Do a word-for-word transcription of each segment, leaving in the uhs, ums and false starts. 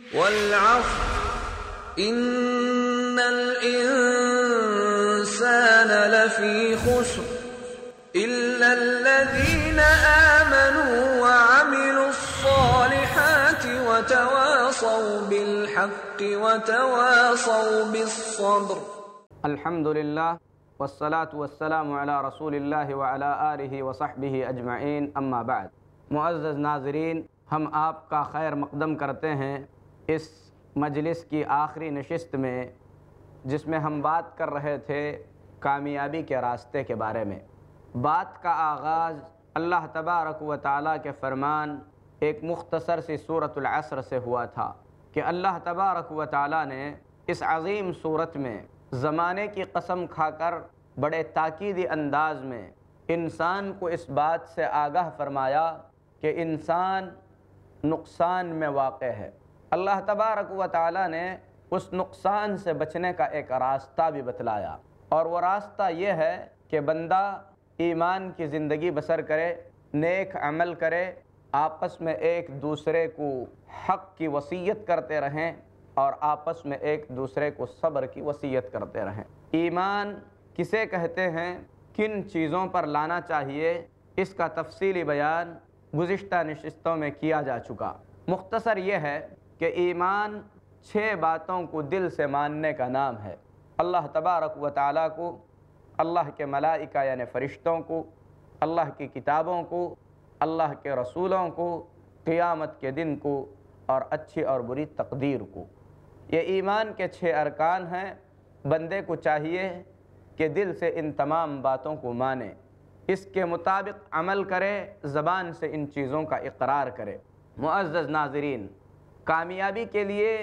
والعصر إن الإنسان لفي خسر إلا الذين آمنوا وعملوا الصالحات وتواصوا بالحق وتواصوا بالصبر. الحمد للہ والصلاة والسلام علی رسول اللہ وعلی آلہ وصحبہ اجمعین، اما بعد۔ معزز ناظرین، ہم آپ کا خیر مقدم کرتے ہیں اس مجلس کی آخری نشست میں، جس میں ہم بات کر رہے تھے کامیابی کے راستے کے بارے میں۔ بات کا آغاز اللہ تبارک و تعالیٰ کے فرمان ایک مختصر سی سورۃ العصر سے ہوا تھا کہ اللہ تبارک و تعالیٰ نے اس عظیم سورت میں زمانے کی قسم کھا کر بڑے تاکیدی انداز میں انسان کو اس بات سے آگاہ فرمایا کہ انسان نقصان میں واقع ہے۔ اللہ تبارک و تعالیٰ نے اس نقصان سے بچنے کا ایک راستہ بھی بتلایا، اور وہ راستہ یہ ہے کہ بندہ ایمان کی زندگی بسر کرے، نیک عمل کرے، آپس میں ایک دوسرے کو حق کی وصیت کرتے رہیں اور آپس میں ایک دوسرے کو صبر کی وصیت کرتے رہیں۔ ایمان کسے کہتے ہیں، کن چیزوں پر لانا چاہیے، اس کا تفصیلی بیان گزشتہ نشستوں میں کیا جا چکا۔ مختصر یہ ہے کہ ایمان چھ باتوں کو دل سے ماننے کا نام ہے۔ اللہ تبارک و تعالیٰ کو، اللہ کے ملائکہ یعنی فرشتوں کو، اللہ کی کتابوں کو، اللہ کے رسولوں کو، قیامت کے دن کو، اور اچھی اور بری تقدیر کو۔ یہ ایمان کے چھ ارکان ہیں۔ بندے کو چاہیے کہ دل سے ان تمام باتوں کو مانے، اس کے مطابق عمل کرے، زبان سے ان چیزوں کا اقرار کرے۔ معزز ناظرین، کامیابی کے لیے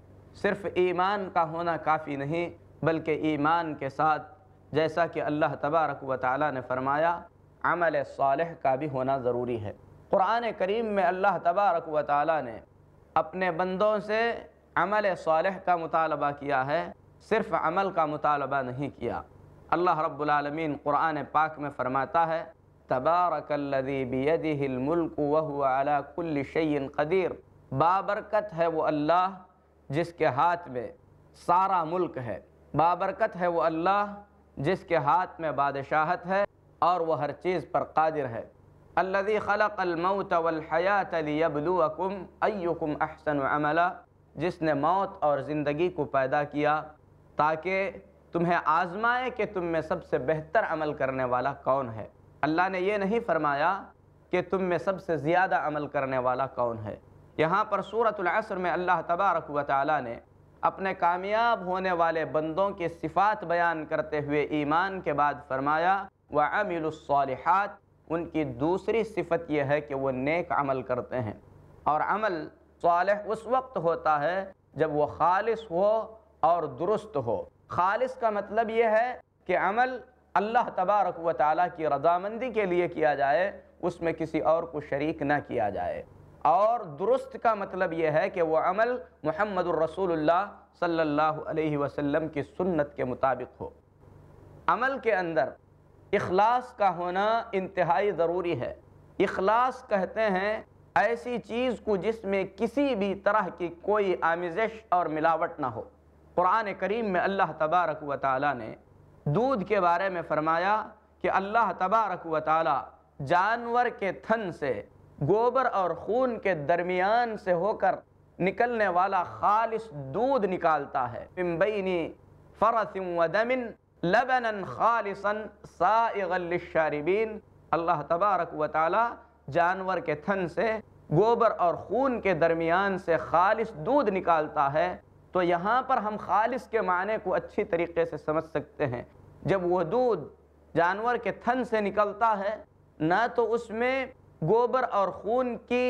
صرف ایمان کا ہونا کافی نہیں، بلکہ ایمان کے ساتھ جیسا کہ اللہ تبارک و تعالیٰ نے فرمایا عمل صالح کا بھی ہونا ضروری ہے۔ قرآن کریم میں اللہ تبارک و تعالیٰ نے اپنے بندوں سے عمل صالح کا مطالبہ کیا ہے، صرف عمل کا مطالبہ نہیں کیا۔ اللہ رب العالمین قرآن پاک میں فرماتا ہے تبارک الذی بیدہ الملک وہو علی کل شیء قدیر۔ بابرکت ہے وہ اللہ جس کے ہاتھ میں سارا ملک ہے، بابرکت ہے وہ اللہ جس کے ہاتھ میں بادشاہت ہے اور وہ ہر چیز پر قادر ہے۔ الذی خلق الموت والحیاة لیبلوکم ایکم احسن عملا، جس نے موت اور زندگی کو پیدا کیا تاکہ تمہیں آزمائے کہ تم میں سب سے بہتر عمل کرنے والا کون ہے۔ اللہ نے یہ نہیں فرمایا کہ تم میں سب سے زیادہ عمل کرنے والا کون ہے۔ یہاں پر سورۃ العصر میں اللہ تبارک و تعالیٰ نے اپنے کامیاب ہونے والے بندوں کی صفات بیان کرتے ہوئے ایمان کے بعد فرمایا وَعَمِلُوا الصَّالِحَاتِ، ان کی دوسری صفت یہ ہے کہ وہ نیک عمل کرتے ہیں، اور عمل صالح اس وقت ہوتا ہے جب وہ خالص ہو اور درست ہو۔ خالص کا مطلب یہ ہے کہ عمل اللہ تبارک و تعالیٰ کی رضامندی کے لیے کیا جائے، اس میں کسی اور کو شریک نہ کیا جائے، اور درست کا مطلب یہ ہے کہ وہ عمل محمد الرسول اللہ صلی اللہ علیہ وسلم کی سنت کے مطابق ہو۔ عمل کے اندر اخلاص کا ہونا انتہائی ضروری ہے۔ اخلاص کہتے ہیں ایسی چیز کو جس میں کسی بھی طرح کی کوئی آمیزش اور ملاوٹ نہ ہو۔ قرآن کریم میں اللہ تبارک و تعالیٰ نے دودھ کے بارے میں فرمایا کہ اللہ تبارک و تعالیٰ جانور کے تھن سے گوبر اور خون کے درمیان سے ہو کر نکلنے والا خالص دودھ نکالتا ہے، من بین فرث و دم لبنا خالصا سائغا للشاربین۔ اللہ تبارک و تعالیٰ جانور کے تھن سے گوبر اور خون کے درمیان سے خالص دودھ نکالتا ہے۔ تو یہاں پر ہم خالص کے معنی کو اچھی طریقے سے سمجھ سکتے ہیں۔ جب وہ دودھ جانور کے تھن سے نکلتا ہے، نہ تو اس میں گوبر اور خون کی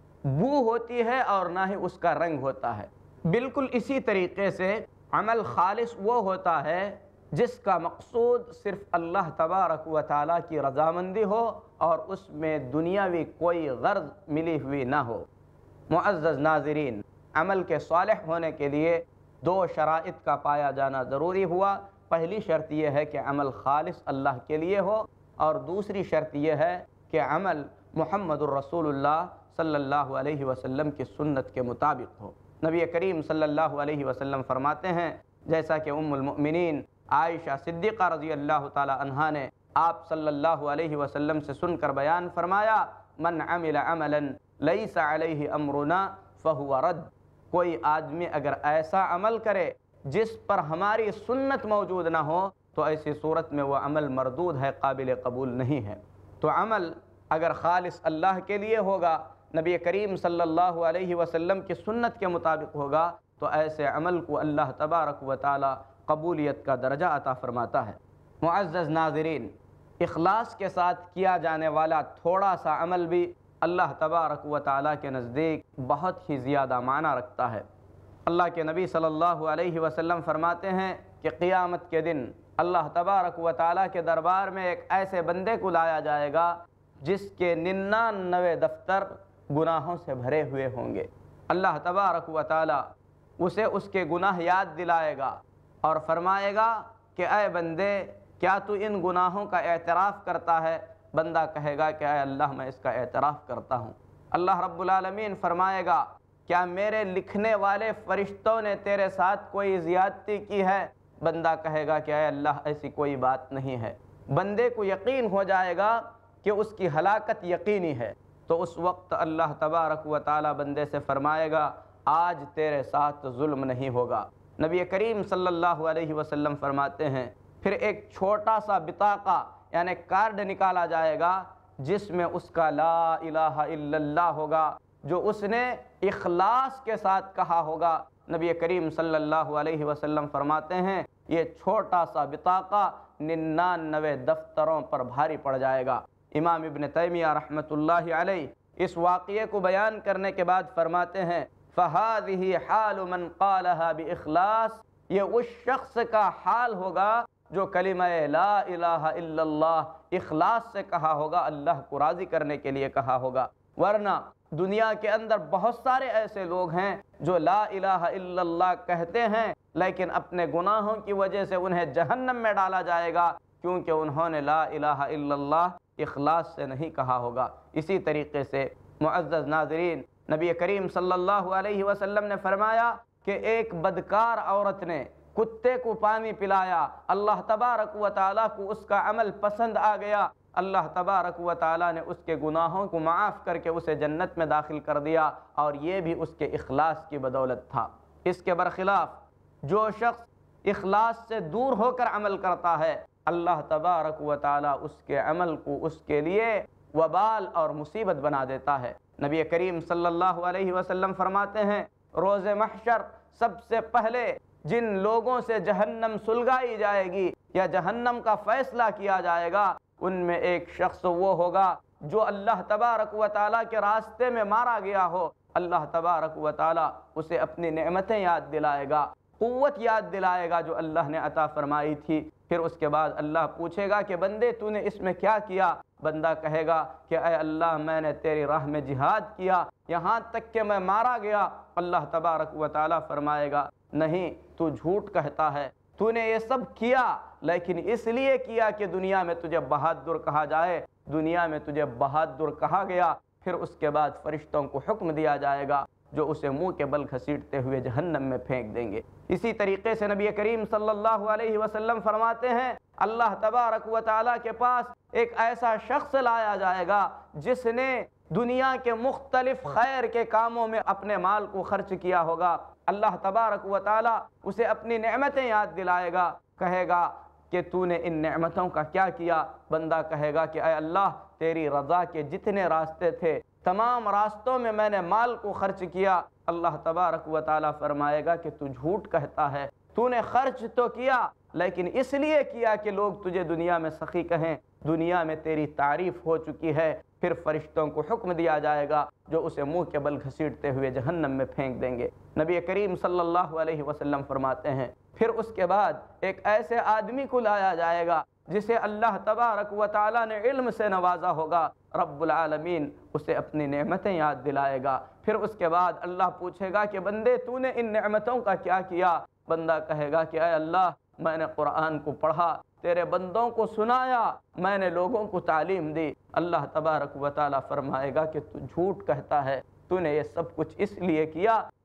بو ہوتی ہے اور نہ ہی اس کا رنگ ہوتا ہے۔ بالکل اسی طریقے سے عمل خالص وہ ہوتا ہے جس کا مقصود صرف اللہ تبارک و تعالیٰ کی رضامندی ہو اور اس میں دنیاوی کوئی غرض ملی ہوئی نہ ہو۔ معزز ناظرین، عمل کے صالح ہونے کے لیے دو شرائط کا پایا جانا ضروری ہوا۔ پہلی شرط یہ ہے کہ عمل خالص اللہ کے لیے ہو، اور دوسری شرط یہ ہے کہ عمل محمد الرسول اللہ صلی اللہ علیہ وسلم کی سنت کے مطابق ہو۔ نبی کریم صلی اللہ علیہ وسلم فرماتے ہیں، جیسا کہ ام المؤمنین عائشہ صدیقہ رضی اللہ تعالی عنہا نے آپ صلی اللہ علیہ وسلم سے سن کر بیان فرمایا، من عمل عملا لیس علیہ امرنا فہو رد، کوئی آدمی اگر ایسا عمل کرے جس پر ہماری سنت موجود نہ ہو تو ایسی صورت میں وہ عمل مردود ہے، قابل قبول نہیں ہے۔ تو عمل اگر خالص اللہ کے لیے ہوگا، نبی کریم صلی اللہ علیہ وسلم کی سنت کے مطابق ہوگا، تو ایسے عمل کو اللہ تبارک و تعالی قبولیت کا درجہ عطا فرماتا ہے۔ معزز ناظرین، اخلاص کے ساتھ کیا جانے والا تھوڑا سا عمل بھی اللہ تبارک و تعالیٰ کے نزدیک بہت ہی زیادہ معنی رکھتا ہے۔ اللہ کے نبی صلی اللہ علیہ وسلم فرماتے ہیں کہ قیامت کے دن اللہ تبارک و تعالیٰ کے دربار میں ایک ایسے بندے کو لایا جائے گا جس کے ننانوے دفتر گناہوں سے بھرے ہوئے ہوں گے۔ اللہ تبارک و تعالیٰ اسے اس کے گناہ یاد دلائے گا اور فرمائے گا کہ اے بندے، کیا تو ان گناہوں کا اعتراف کرتا ہے؟ بندہ کہے گا کہ اے اللہ میں اس کا اعتراف کرتا ہوں۔ اللہ رب العالمین فرمائے گا، کیا میرے لکھنے والے فرشتوں نے تیرے ساتھ کوئی زیادتی کی ہے؟ بندہ کہے گا کہ اے اللہ ایسی کوئی بات نہیں ہے۔ بندے کو یقین ہو جائے گا کہ اس کی ہلاکت یقینی ہے، تو اس وقت اللہ تبارک و تعالی بندے سے فرمائے گا، آج تیرے ساتھ ظلم نہیں ہوگا۔ نبی کریم صلی اللہ علیہ وسلم فرماتے ہیں، پھر ایک چھوٹا سا بطاقہ یعنی کارڈ نکالا جائے گا جس میں اس کا لا الہ الا اللہ ہوگا، جو اس نے اخلاص کے ساتھ کہا ہوگا۔ نبی کریم صلی اللہ علیہ وسلم فرماتے ہیں، یہ چھوٹا سا بطاقہ ننانوے دفتروں پر بھاری پڑ جائے گا۔ امام ابن تیمیہ رحمۃ اللہ علیہ اس واقعے کو بیان کرنے کے بعد فرماتے ہیں، فَهَذِهِ حَالُ مَنْ قَالَهَا بِإِخْلَاص، یہ اس شخص کا حال ہوگا جو کلمہ لا الہ الا اللہ اخلاص سے کہا ہوگا، اللہ کو راضی کرنے کے لیے کہا ہوگا۔ ورنہ دنیا کے اندر بہت سارے ایسے لوگ ہیں جو لا الہ الا اللہ کہتے ہیں، لیکن اپنے گناہوں کی وجہ سے انہیں جہنم میں ڈالا جائے گا، کیونکہ انہوں نے لا الہ الا اللہ اخلاص سے نہیں کہا ہوگا۔ اسی طریقے سے معزز ناظرین، نبی کریم صلی اللہ علیہ وسلم نے فرمایا کہ ایک بدکار عورت نے کتے کو پانی پلایا، اللہ تبارک و تعالیٰ کو اس کا عمل پسند آ گیا، اللہ تبارک و تعالیٰ نے اس کے گناہوں کو معاف کر کے اسے جنت میں داخل کر دیا، اور یہ بھی اس کے اخلاص کی بدولت تھا۔ اس کے برخلاف جو شخص اخلاص سے دور ہو کر عمل کرتا ہے، اللہ تبارک و تعالیٰ اس کے عمل کو اس کے لیے وبال اور مصیبت بنا دیتا ہے۔ نبی کریم صلی اللہ علیہ وسلم فرماتے ہیں، روز محشر سب سے پہلے جن لوگوں سے جہنم سلگائی جائے گی یا جہنم کا فیصلہ کیا جائے گا، ان میں ایک شخص وہ ہوگا جو اللہ تبارک و تعالیٰ کے راستے میں مارا گیا ہو۔ اللہ تبارک و تعالیٰ اسے اپنی نعمتیں یاد دلائے گا، قوت یاد دلائے گا جو اللہ نے عطا فرمائی تھی۔ پھر اس کے بعد اللہ پوچھے گا کہ بندے تو نے اس میں کیا کیا؟ بندہ کہے گا کہ اے اللہ میں نے تیری راہ میں جہاد کیا، یہاں تک کہ میں مارا گیا۔ اللہ تبارک و تعالیٰ فرمائے گا، نہیں، تو جھوٹ کہتا ہے، تو نے یہ سب کیا لیکن اس لیے کیا کہ دنیا میں تجھے بہادر کہا جائے، دنیا میں تجھے بہادر کہا گیا۔ پھر اس کے بعد فرشتوں کو حکم دیا جائے گا جو اسے منہ کے بل گھسیٹتے ہوئے جہنم میں پھینک دیں گے۔ اسی طریقے سے نبی کریم صلی اللہ علیہ وسلم فرماتے ہیں، اللہ تبارک و تعالیٰ کے پاس ایک ایسا شخص لایا جائے گا جس نے دنیا کے مختلف خیر کے کاموں میں اپنے مال کو خرچ کیا ہوگا۔ اللہ تبارک و تعالیٰ اسے اپنی نعمتیں یاد دلائے گا، کہے گا کہ تو نے ان نعمتوں کا کیا کیا؟ بندہ کہے گا کہ اے اللہ تیری رضا کے جتنے راستے تھے تمام راستوں میں میں نے مال کو خرچ کیا۔ اللہ تبارک و تعالیٰ فرمائے گا کہ تو جھوٹ کہتا ہے، تو نے خرچ تو کیا لیکن اس لیے کیا کہ لوگ تجھے دنیا میں سخی کہیں، دنیا میں تیری تعریف ہو چکی ہے۔ پھر فرشتوں کو حکم دیا جائے گا جو اسے منہ کے بل گھسیٹتے ہوئے جہنم میں پھینک دیں گے۔ نبی کریم صلی اللہ علیہ وسلم فرماتے ہیں، پھر اس کے بعد ایک ایسے آدمی کو لایا جائے گا جسے اللہ تبارک و تعالیٰ نے علم سے نوازا ہوگا، رب العالمین اسے اپنی نعمتیں یاد دلائے گا۔ پھر اس کے بعد اللہ پوچھے گا کہ بندے تو نے ان نعمتوں کا کیا کیا؟ بندہ کہے گا کہ اے اللہ میں نے قرآن کو پڑھا، تیرے بندوں کو سنایا، میں نے لوگوں کو تعلیم دی۔ اللہ تبارک و تعالیٰ فرمائے گا کہ تو جھوٹ کہتا ہے، تو نے یہ سب کچھ اس لیے کیا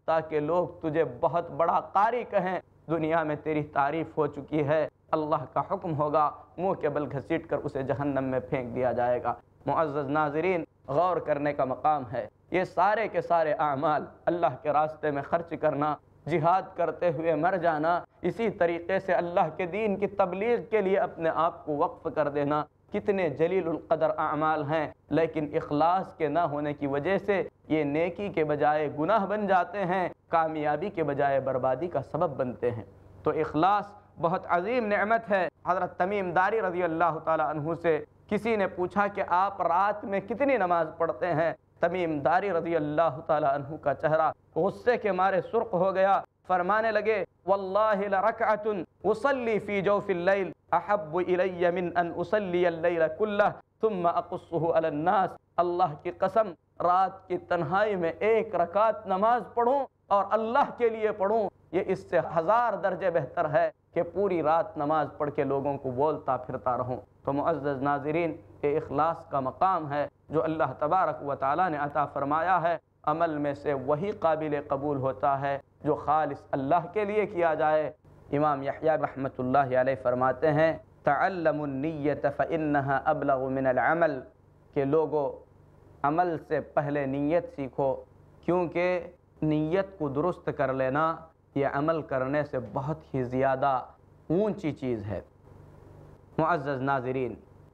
تاکہ لوگ تجھے بہت بڑا قاری کہیں، دنیا میں تیری تعریف ہو چکی ہے۔ اللہ کا حکم ہوگا، منہ کے بل گھسیٹ کر اسے جہنم میں پھینک دیا جائے گا۔ معزز ناظرین، غور کرنے کا مقام ہے، یہ سارے کے سارے اعمال، اللہ کے راستے میں خرچ کرنا، جہاد کرتے ہوئے مر جانا، اسی طریقے سے اللہ کے دین کی تبلیغ کے لیے اپنے آپ کو وقف کر دینا، کتنے جلیل القدر اعمال ہیں، لیکن اخلاص کے نہ ہونے کی وجہ سے یہ نیکی کے بجائے گناہ بن جاتے ہیں، کامیابی کے بجائے بربادی کا سبب بنتے ہیں۔ تو اخلاص بہت عظیم نعمت ہے۔ حضرت تمیم داری رضی اللہ تعالی عنہ سے کسی نے پوچھا کہ آپ رات میں کتنی نماز پڑھتے ہیں؟ تمیم داری رضی اللہ تعالی عنہ کا چہرہ غصے کے مارے سرخ ہو گیا، فرمانے لگے واللہ لرکعۃ اصلی فی جوف اللیل احب الی من ان اصلی اللیل کلہ ثم اقصہ علی الناس، اللہ کی قسم رات کی تنہائی میں ایک رکعت نماز پڑھوں اور اللہ کے لیے پڑھوں، یہ اس سے ہزار درجے بہتر ہے کہ پوری رات نماز پڑھ کے لوگوں کو بولتا پھرتا رہوں۔ تو معزز ناظرین، یہ اخلاص کا مقام ہے جو اللہ تبارک و تعالیٰ نے عطا فرمایا ہے۔ عمل میں سے وہی قابل قبول ہوتا ہے جو خالص اللہ کے لیے کیا جائے۔ امام یحییٰ رحمۃ اللہ علیہ فرماتے ہیں تعلموا النیۃ فإنها ابلغ من العمل، کہ لوگو عمل سے پہلے نیت سیکھو، کیونکہ نیت کو درست کر لینا یہ عمل کرنے سے بہت ہی زیادہ اونچی چیز ہے۔ معزز ناظرین،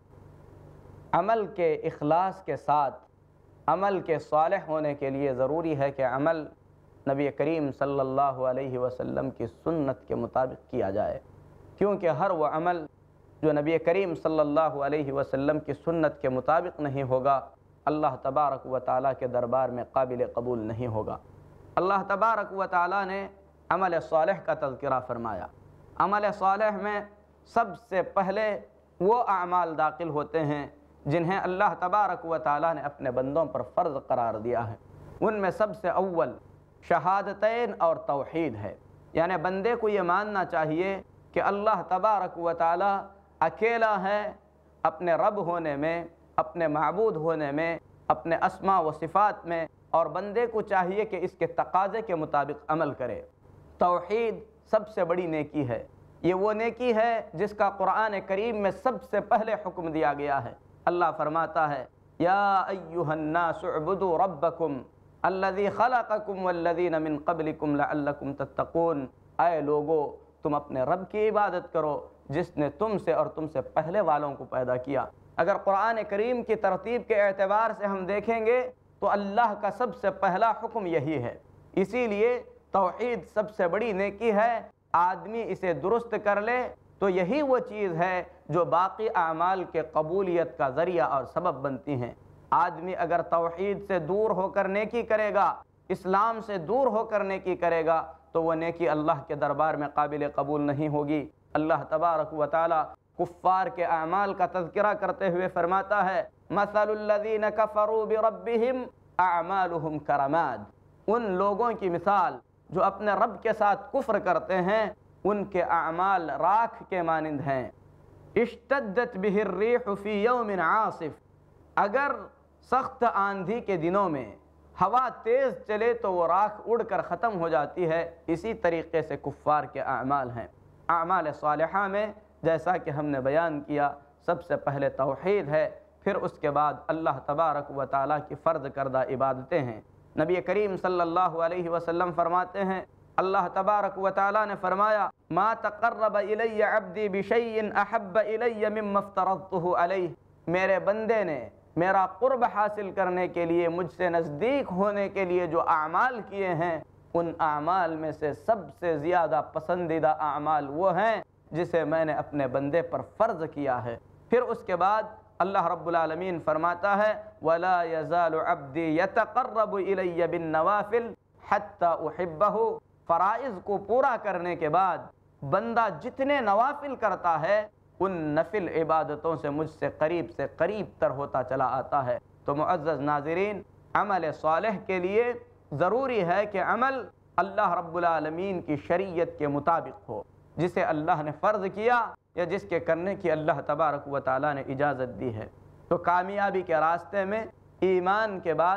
عمل کے اخلاص کے ساتھ عمل کے صالح ہونے کے لیے ضروری ہے کہ عمل نبی کریم صلی اللہ علیہ وسلم کی سنت کے مطابق کیا جائے، کیونکہ ہر وہ عمل جو نبی کریم صلی اللہ علیہ وسلم کی سنت کے مطابق نہیں ہوگا، اللہ تبارک و تعالیٰ کے دربار میں قابل قبول نہیں ہوگا۔ اللہ تبارک و تعالیٰ نے عمل صالح کا تذکرہ فرمایا۔ عمل صالح میں سب سے پہلے وہ اعمال داخل ہوتے ہیں جنہیں اللہ تبارک و تعالیٰ نے اپنے بندوں پر فرض قرار دیا ہے۔ ان میں سب سے اول شہادتین اور توحید ہے، یعنی بندے کو یہ ماننا چاہیے کہ اللہ تبارک و تعالیٰ اکیلا ہے اپنے رب ہونے میں، اپنے معبود ہونے میں، اپنے اسماء و صفات میں، اور بندے کو چاہیے کہ اس کے تقاضے کے مطابق عمل کرے۔ توحید سب سے بڑی نیکی ہے، یہ وہ نیکی ہے جس کا قرآن کریم میں سب سے پہلے حکم دیا گیا ہے۔ اللہ فرماتا ہے یا ایھا الناس اعبدوا ربکم الذی خلقکم والذین من قبلکم لعلکم تتقون، اے لوگو تم اپنے رب کی عبادت کرو جس نے تم سے اور تم سے پہلے والوں کو پیدا کیا۔ اگر قرآن کریم کی ترتیب کے اعتبار سے ہم دیکھیں گے تو اللہ کا سب سے پہلا حکم یہی ہے، اسی لیے توحید سب سے بڑی نیکی ہے۔ آدمی اسے درست کر لے تو یہی وہ چیز ہے جو باقی اعمال کے قبولیت کا ذریعہ اور سبب بنتی ہیں۔ آدمی اگر توحید سے دور ہو کر نیکی کرے گا، اسلام سے دور ہو کر نیکی کرے گا، تو وہ نیکی اللہ کے دربار میں قابل قبول نہیں ہوگی۔ اللہ تبارک و تعالی کفار کے اعمال کا تذکرہ کرتے ہوئے فرماتا ہے مثل الذین کفروا بربہم اعمالہم کرماد، ان لوگوں کی مثال جو اپنے رب کے ساتھ کفر کرتے ہیں، ان کے اعمال راکھ کے مانند ہیں۔ اشتدت بہ الریح فی یوم عاصف، اگر سخت آندھی کے دنوں میں ہوا تیز چلے تو وہ راکھ اڑ کر ختم ہو جاتی ہے، اسی طریقے سے کفار کے اعمال ہیں۔ اعمال صالحہ میں جیسا کہ ہم نے بیان کیا سب سے پہلے توحید ہے، پھر اس کے بعد اللہ تبارک و تعالیٰ کی فرض کردہ عبادتیں ہیں۔ نبی کریم صلی اللہ علیہ وسلم فرماتے ہیں اللہ تبارک و تعالیٰ نے فرمایا ما تقرب الی عبدی بشیء احب الی مما افترضتہ علیہ، میرے بندے نے میرا قرب حاصل کرنے کے لیے، مجھ سے نزدیک ہونے کے لیے جو اعمال کیے ہیں، ان اعمال میں سے سب سے زیادہ پسندیدہ اعمال وہ ہیں جسے میں نے اپنے بندے پر فرض کیا ہے۔ پھر اس کے بعد اللہ رب العالمین فرماتا ہے وَلَا يَزَالُ عَبْدِي يَتَقَرَّبُ إِلَيَّ بِالنَّوَافِلِ حَتَّى أُحِبَّهُ، فرائض کو پورا کرنے کے بعد بندہ جتنے نوافل کرتا ہے ان نفل عبادتوں سے مجھ سے قریب سے قریب تر ہوتا چلا آتا ہے۔ تو معزز ناظرین، عمل صالح کے لیے ضروری ہے کہ عمل اللہ رب العالمین کی شریعت کے مطابق ہو، جسے اللہ نے فرض کیا یا جس کے کرنے کی اللہ تبارک و تعالیٰ نے اجازت دی ہے۔ تو کامیابی کے راستے میں ایمان کے بعد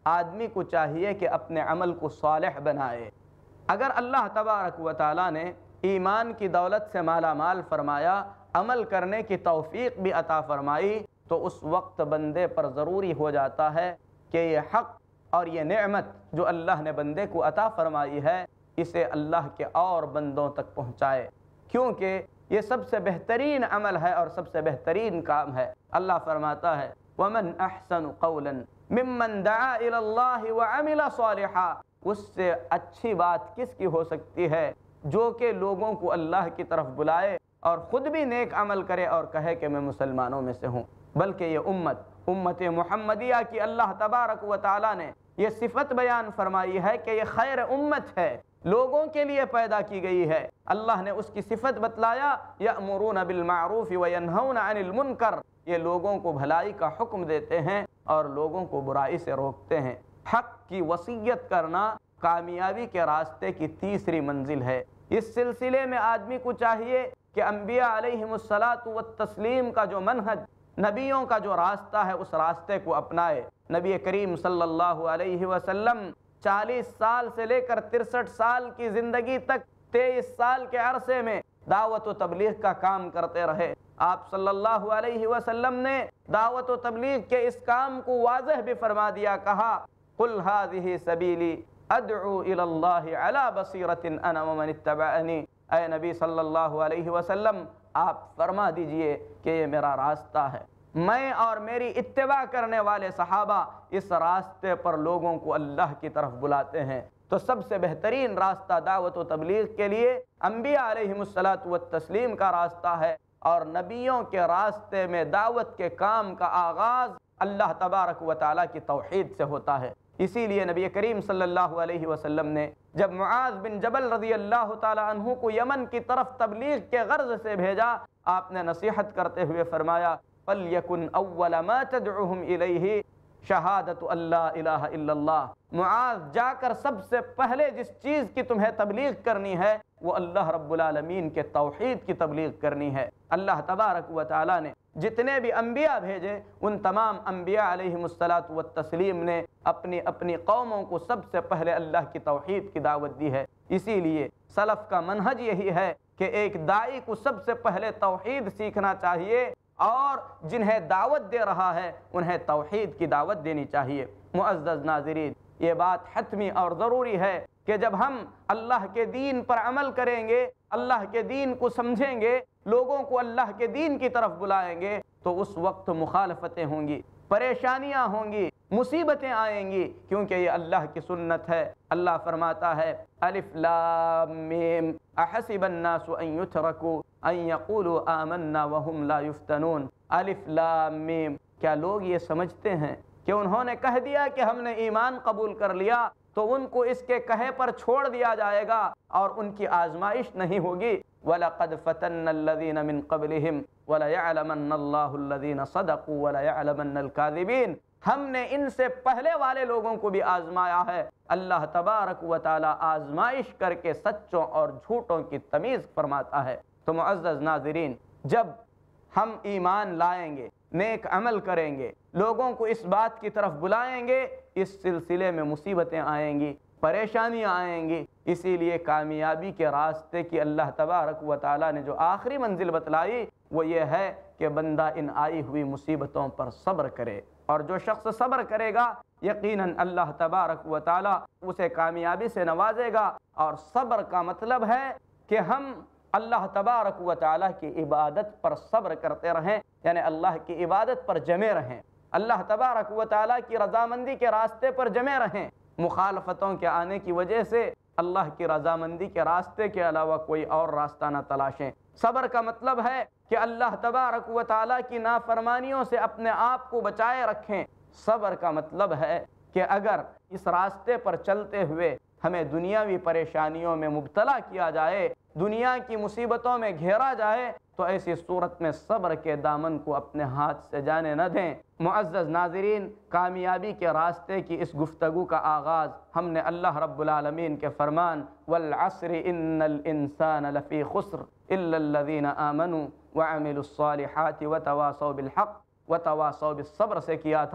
آدمی کو چاہیے کہ اپنے عمل کو صالح بنائے۔ اگر اللہ تبارک و تعالیٰ نے ایمان کی دولت سے مالا مال فرمایا، عمل کرنے کی توفیق بھی عطا فرمائی، تو اس وقت بندے پر ضروری ہو جاتا ہے کہ یہ حق اور یہ نعمت جو اللہ نے بندے کو عطا فرمائی ہے، اسے اللہ کے اور بندوں تک پہنچائے، کیونکہ یہ سب سے بہترین عمل ہے اور سب سے بہترین کام ہے۔ اللہ فرماتا ہے وَمَنْ أَحْسَنُ قَوْلًا مِمَّنْ دَعَا إِلَى اللَّهِ وَعَمِلَ صَالِحًا، اس سے اچھی بات کس کی ہو سکتی ہے جو کہ لوگوں کو اللہ کی طرف بلائے اور خود بھی نیک عمل کرے اور کہے کہ میں مسلمانوں میں سے ہوں۔ بلکہ یہ امت امت محمدیہ کی اللہ تبارک و تعالیٰ نے یہ صفت بیان فرمائی ہے کہ یہ خیر امت ہے، لوگوں کے لیے پیدا کی گئی ہے۔ اللہ نے اس کی صفت بتلایا یأمرون بالمعروف وینہون عن المنکر، یہ لوگوں کو بھلائی کا حکم دیتے ہیں اور لوگوں کو برائی سے روکتے ہیں۔ حق کی وصیت کرنا کامیابی کے راستے کی تیسری منزل ہے۔ اس سلسلے میں آدمی کو چاہیے کہ انبیاء علیہم الصلاۃ والتسلیم کا جو منہج، نبیوں کا جو راستہ ہے، اس راستے کو اپنائے۔ نبی کریم صلی اللہ علیہ وسلم چالیس سال سے لے کر ترسٹھ سال کی زندگی تک تیئیس سال کے عرصے میں دعوت و تبلیغ کا کام کرتے رہے۔ آپ صلی اللہ علیہ وسلم نے دعوت و تبلیغ کے اس کام کو واضح بھی فرما دیا، کہا قل هذه سبیلی ادعو الی اللہ علی بصیرۃ انا ومن اتبعنی، اے نبی صلی اللہ علیہ وسلم آپ فرما دیجئے کہ یہ میرا راستہ ہے، میں اور میری اتباع کرنے والے صحابہ اس راستے پر لوگوں کو اللہ کی طرف بلاتے ہیں۔ تو سب سے بہترین راستہ دعوت و تبلیغ کے لیے انبیاء علیہم الصلاۃ والتسلیم کا راستہ ہے، اور نبیوں کے راستے میں دعوت کے کام کا آغاز اللہ تبارک و تعالیٰ کی توحید سے ہوتا ہے۔ اسی لیے نبی کریم صلی اللہ علیہ وسلم نے جب معاذ بن جبل رضی اللہ تعالی عنہ کو یمن کی طرف تبلیغ کے غرض سے بھیجا، آپ نے نصیحت کرتے ہوئے فرمایا فَلْيَكُنْ أَوَّلَ مَا تَدْعُهُمْ إِلَيْهِ شہادت اللہ الہ الا اللہ، معاذ جا کر سب سے پہلے جس چیز کی تمہیں تبلیغ کرنی ہے وہ اللہ رب العالمین کے توحید کی تبلیغ کرنی ہے۔ اللہ تبارک و تعالیٰ نے جتنے بھی انبیاء بھیجے، ان تمام انبیاء علیہم الصلاۃ والتسلیم نے اپنی اپنی قوموں کو سب سے پہلے اللہ کی توحید کی دعوت دی ہے۔ اسی لیے سلف کا منہج یہی ہے کہ ایک داعی کو سب سے پہلے توحید سیکھنا چاہیے، اور جنہیں دعوت دے رہا ہے انہیں توحید کی دعوت دینی چاہیے۔ معزز ناظرین، یہ بات حتمی اور ضروری ہے کہ جب ہم اللہ کے دین پر عمل کریں گے، اللہ کے دین کو سمجھیں گے، لوگوں کو اللہ کے دین کی طرف بلائیں گے، تو اس وقت مخالفتیں ہوں گی، پریشانیاں ہوں گی، مصیبتیں آئیں گی، کیونکہ یہ اللہ کی سنت ہے۔ اللہ فرماتا ہے الف لام میم احسب الناس ان یترکوا ان یقولوا آمنا وهم لا یفتنون۔ الف لام میم، کیا لوگ یہ سمجھتے ہیں کہ انہوں نے کہہ دیا کہ ہم نے ایمان قبول کر لیا تو ان کو اس کے کہے پر چھوڑ دیا جائے گا اور ان کی آزمائش نہیں ہوگی؟ وَلَقَدْ فَتَنَّ الَّذِينَ مِن قَبْلِهِمْ وَلَيَعْلَمَنَّ اللَّهُ الَّذِينَ صَدَقُوا وَلَيَعْلَمَنَّ الْكَاذِبِينَ، ہم نے ان سے پہلے والے لوگوں کو بھی آزمایا ہے۔ اللہ تبارک و تعالی آزمائش کر کے سچوں اور جھوٹوں کی تمیز فرماتا ہے۔ تو معزز ناظرین، جب ہم ایمان لائیں گے، نیک عمل کریں گے، لوگوں کو اس بات کی طرف بلائیں گے، اس سلسلے میں مصیبتیں آئیں گی، پریشانیاں آئیں گی۔ اسی لیے کامیابی کے راستے کی اللہ تبارک و تعالیٰ نے جو آخری منزل بتلائی وہ یہ ہے کہ بندہ ان آئی ہوئی مصیبتوں پر صبر کرے، اور جو شخص صبر کرے گا یقیناً اللہ تبارک و تعالیٰ اسے کامیابی سے نوازے گا۔ اور صبر کا مطلب ہے کہ ہم اللہ تبارک و تعالیٰ کی عبادت پر صبر کرتے رہیں، یعنی اللہ کی عبادت پر جمے رہیں، اللہ تبارک و تعالیٰ کی رضامندی کے راستے پر جمے رہیں۔ مخالفتوں کے آنے کی وجہ سے اللہ کی رضامندی کے راستے کے علاوہ کوئی اور راستہ نہ تلاشیں۔ صبر کا مطلب ہے کہ اللہ تبارک و تعالیٰ کی نافرمانیوں سے اپنے آپ کو بچائے رکھیں۔ صبر کا مطلب ہے کہ اگر اس راستے پر چلتے ہوئے ہمیں دنیاوی پریشانیوں میں مبتلا کیا جائے، دنیا کی مصیبتوں میں گھیرا جائے، تو ایسی صورت میں صبر کے دامن کو اپنے ہاتھ سے جانے نہ دیں۔ معزز ناظرین، کامیابی کے راستے کی اس گفتگو کا آغاز ہم نے اللہ رب العالمین کے فرمان والعصر ان الانسان لفی خسر الا الذین آمنوا وعملوا الصالحات وتواصوا بالحق وتواصوا بالصبر سے کیا تھا۔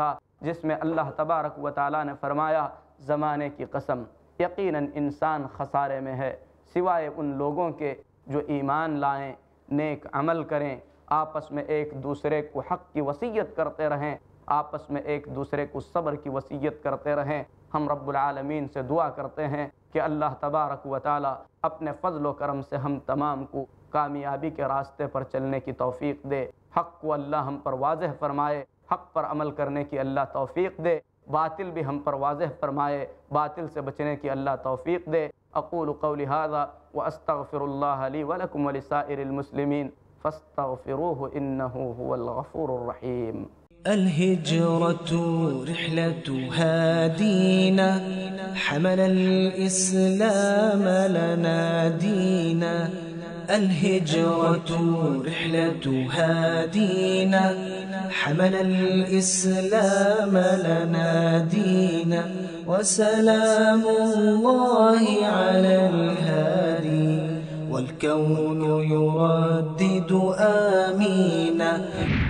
جس میں اللہ تبارک و تعالیٰ نے فرمایا زمانے کی قسم یقیناً انسان خسارے میں ہے سوائے ان لوگوں کے جو ایمان لائیں، نیک عمل کریں، آپس میں ایک دوسرے کو حق کی وصیت کرتے رہیں، آپس میں ایک دوسرے کو صبر کی وصیت کرتے رہیں۔ ہم رب العالمین سے دعا کرتے ہیں کہ اللہ تبارک و تعالیٰ اپنے فضل و کرم سے ہم تمام کو کامیابی کے راستے پر چلنے کی توفیق دے، حق کو اللہ ہم پر واضح فرمائے، حق پر عمل کرنے کی اللہ توفیق دے، باطل بھی ہم پر واضح فرمائے، باطل سے بچنے کی اللہ توفیق دے۔ اقول قولی ھذا واستغفر اللہ لی ولکم ولسائر المسلمین فاستغفروه انه هو الغفور الرحیم۔ الهجرة رحلة هادينا حمل الإسلام لنا دينا، الهجرة رحلة هادينا حمل الإسلام لنا دينا، وسلام الله على الهادي والكون يردد آمينا۔